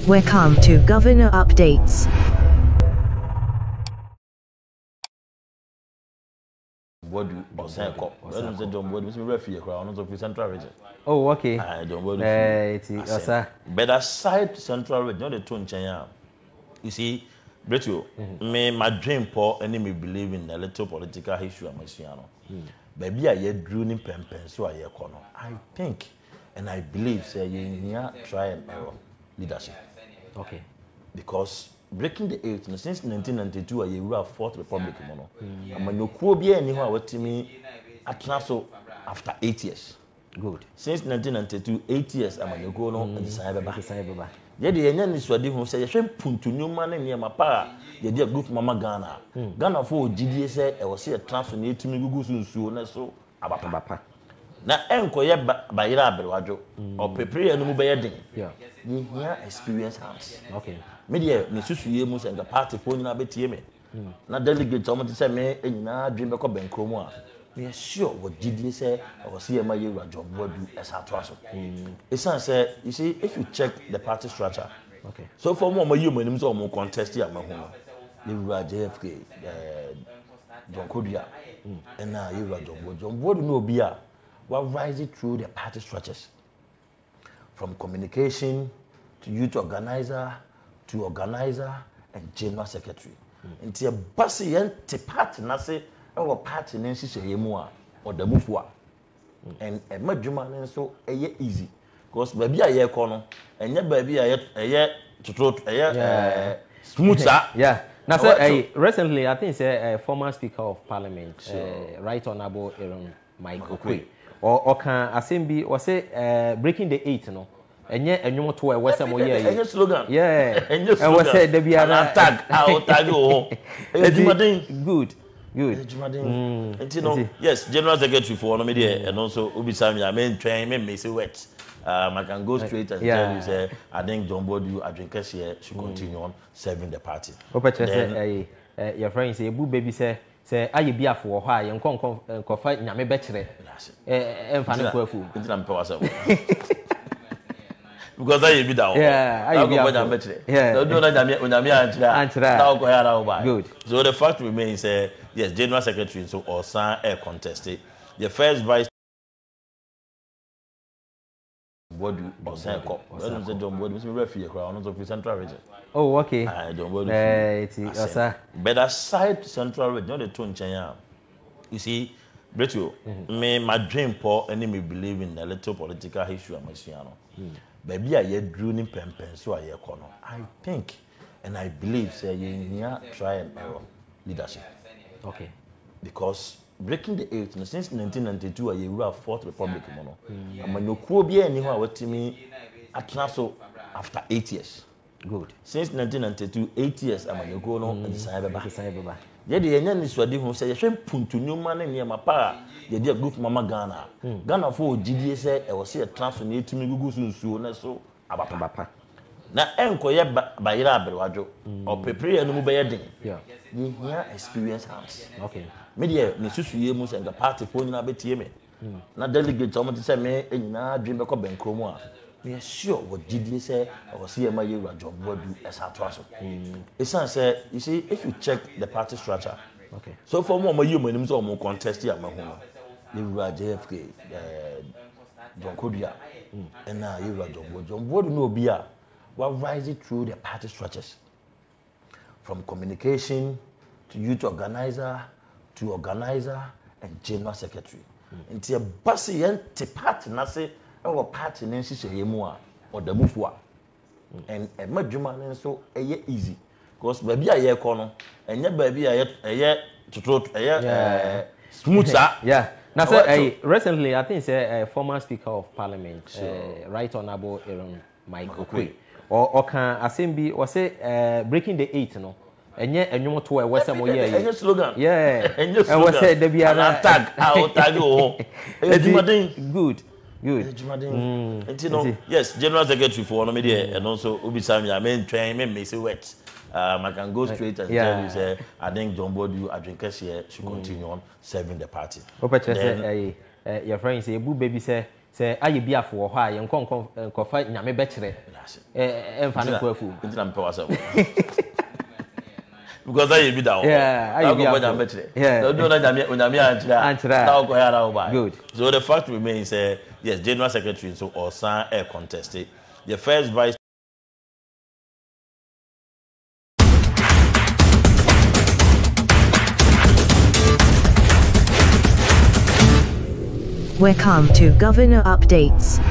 Welcome to Governor Updates. Boadu or Sanko. When the John Boadu, Mr. Refuge, crown of the Central Region. Oh, okay. I don't Boadu. But aside Central Region, not the two in China. You see, Bretu, me, my dream poor enemy believe in a little political history of Messiano. Baby, I yet drew in pen, so I corner. I think and I believe, say, you try and error leadership. Okay. Because breaking the eight since 1992, I rule Fourth Republic. I'm no Kubia anywhere with me at Nassau after 8 years. Good. Since 1992, 8 years, I'm a go on and Cyber. Yet the Indian is ready who say, "Shem puntu new man near my pa." The dear good Mama Ghana. Ghana for GDA said, "I was here transfer to me Google soon so about." Now, enko ye bayira abrewajo or prepare no bayadin. Yeah. You hear experience house. Okay. Media ni susu ye mu se party phone na betie me. Na delegate omo say me enyina dream be ko benkro mu a. We sure what GDA say I was here my year job Boadu esatwaso. It's say you see if you check the party structure. Okay. So for more you manim so mo contest ya ma ho. The JFK John Kodia. And now you John Boadu no bia. We're rising through the party structures, from communication to youth organizer and general secretary. Until a bossy and party nasi our party nasi sheyemua or the mufwa. And a majority so easy, because baby a year corner and yet baby a year smooth. Yeah. Now, sir, recently I think a former Speaker of Parliament, Right Honourable Aaron Mike Okwe. Or can assembly or say breaking the eight, no? And yet, and you want to a Western year. Slogan. Yeah, and was said there be an tag. I'll tag you. Good. And you know, yes, General Secretary for one media and also Ubisami, I mean, train me, say wet. I can go straight and tell you, say, I think John Boadu, I drink here, should continue on serving the party. Your friend say, boo baby say, I be for why and confide in a better. And find fu. Because I be down. Yeah, I be better. Yeah, don't know that when I'm here. Good. So the fact remains, yes, General Secretary, so or San Air contested. The first vice Boadu or Sanko. When the John Boadu, Mr. Refuge, crown of the Central Region. Oh, okay. I don't Boadu. But aside Central Region, not the two in China. You see, Bretu, me, my dream poor enemy believe in a little political history of Messiano. Baby, I yet drew in pen, so I corner. I think and I believe, say, you try and error leadership. Okay. Because breaking the eight since 1992, I rule Fourth Republic. I'm no Kubia anywhere with me at Nassau after 8 years. Good. Since 1992, 8 years, I'm a go on and Cyber. Yet the Indian is ready who say, "Shem puntu new man near my pa." The dear good Mama Ghana. Ghana for GDA said, I was here transfer to me Google soon so about now enko ye bayira abrewajo or prepare no bayadin. Yeah. You hear experience house. Okay. Media ni susu ye mu se party phone na betie me. Na delegate omo say me enyina dream be ko benkro mu a. We are sure what GDA say I was here my year job Boadu esatwaso. It's say you see if you check the party structure. Okay. So for more you manim so mo contest ya ma ho. The JFK John Kodia. And now you John Boadu no bia. We're rising through the party structures, from communication to youth organizer and general secretary. Until a bossy and party nasi our party nasi sheyemua or the mufwa. And a majority so easy, because baby a year corner and yet baby a year smooth. Yeah. Now, sir, recently I think a former Speaker of Parliament, Right Honourable Aaron Mike Okwe. Or can assembly or say breaking the eight, no? And yet, and you want to a Western year. Slogan. Yeah, and was said there be an tag. I'll tag you. Good. And you know, yes, General Secretary for one media and also Ubisami, I mean, train me, say wet. I can go straight and tell you, say, I think John Boadu, I drink here, should continue on serving the party. Your friend say, boo baby say, say aye bi afo ho a yenkofa nyame be kire emfa ne ko afu ntina mpe wasa because aye bi da ho aye bi afo nyame kire do na nyame anchira na ko ya ra ba good so the fact remains yes general secretary so Osan air contested the first vice. Welcome to Governor Updates.